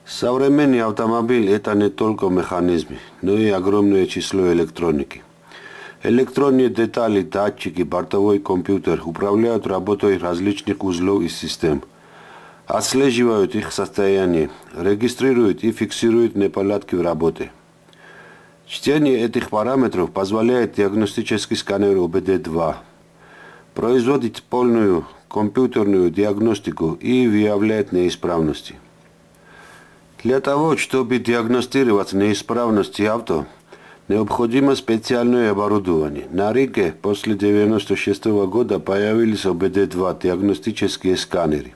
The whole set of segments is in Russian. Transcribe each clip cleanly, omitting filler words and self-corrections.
Современный автомобиль – это не только механизмы, но и огромное число электроники. Электронные детали, датчики, бортовой компьютер управляют работой различных узлов и систем, отслеживают их состояние, регистрируют и фиксируют неполадки в работе. Чтение этих параметров позволяет диагностический сканер ОБД-2 производить полную компьютерную диагностику и выявлять неисправности. Для того, чтобы диагностировать неисправности авто, необходимо специальное оборудование. На рынке после 1996 года появились ОБД-2 диагностические сканеры.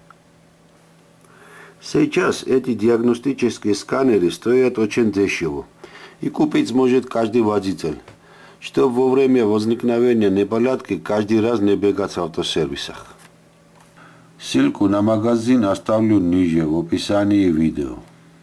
Сейчас эти диагностические сканеры стоят очень дешево, и купить сможет каждый водитель, чтобы во время возникновения неполадки каждый раз не бегать в автосервисах. Ссылку на магазин оставлю ниже в описании видео.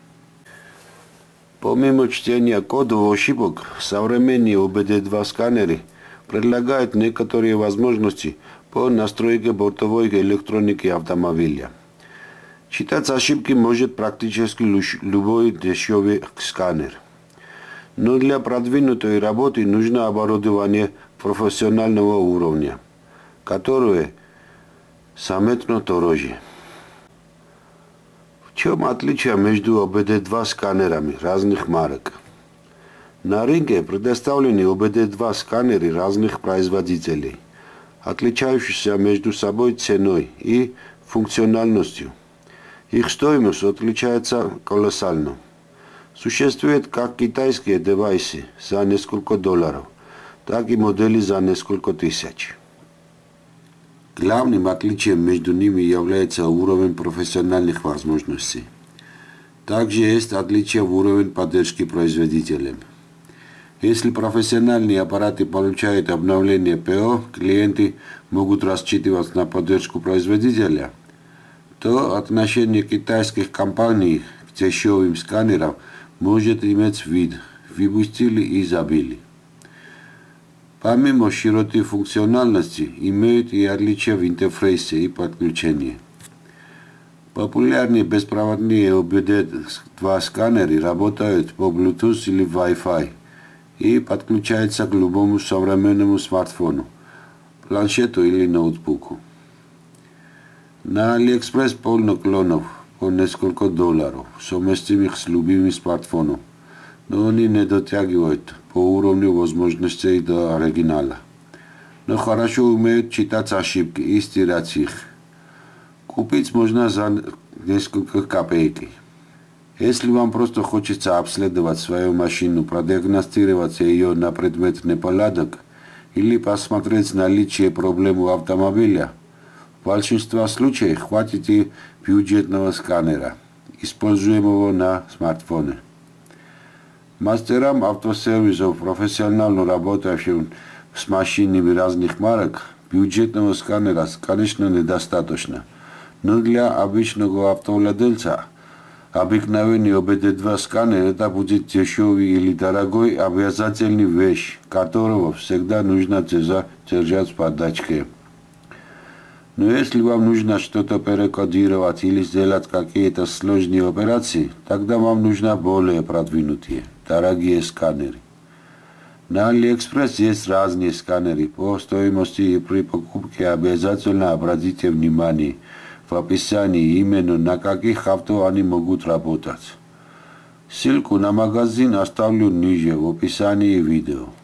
Помимо чтения кодов ошибок, современные ОБД-2 сканеры предлагают некоторые возможности по настройке бортовой электроники автомобиля. Читать ошибки может практически любой дешевый сканер. Но для продвинутой работы нужно оборудование профессионального уровня, которое заметно дороже. В чем отличие между ОБД-2 сканерами разных марок? На рынке предоставлены ОБД-2 сканеры разных производителей, отличающиеся между собой ценой и функциональностью. Их стоимость отличается колоссально. Существуют как китайские девайсы за несколько $, так и модели за несколько тысяч. Главным отличием между ними является уровень профессиональных возможностей. Также есть отличие в уровне поддержки производителям. Если профессиональные аппараты получают обновление ПО, клиенты могут рассчитывать на поддержку производителя, то отношение китайских компаний к дешевым сканерам может иметь вид «выпустили и забыли». Помимо широты функциональности, имеют и отличия в интерфейсе и подключении. Популярные беспроводные ОБД-2 сканеры работают по Bluetooth или Wi-Fi и подключаются к любому современному смартфону, планшету или ноутбуку. На AliExpress полно клонов по несколько $, совместимых с любыми смартфоном, но они не дотягивают по уровню возможностей до оригинала. Но хорошо умеют читать ошибки и стирать их. Купить можно за несколько копеек. Если вам просто хочется обследовать свою машину, продиагностировать ее на предмет неполадок или посмотреть наличие проблем у автомобиля, в большинстве случаев хватит и бюджетного сканера, используемого на смартфоне. Мастерам автосервисов, профессионально работающим с машинами разных марок, бюджетного сканера, конечно, недостаточно. Но для обычного автовладельца обыкновенный ОБД-2 сканер это будет дешевый или дорогой обязательный вещь, которого всегда нужно держать в подачке. Но если вам нужно что-то перекодировать или сделать какие-то сложные операции, тогда вам нужны более продвинутые, дорогие сканеры. На AliExpress есть разные сканеры по стоимости, и при покупке обязательно обратите внимание в описании именно на каких авто они могут работать. Ссылку на магазин оставлю ниже в описании видео.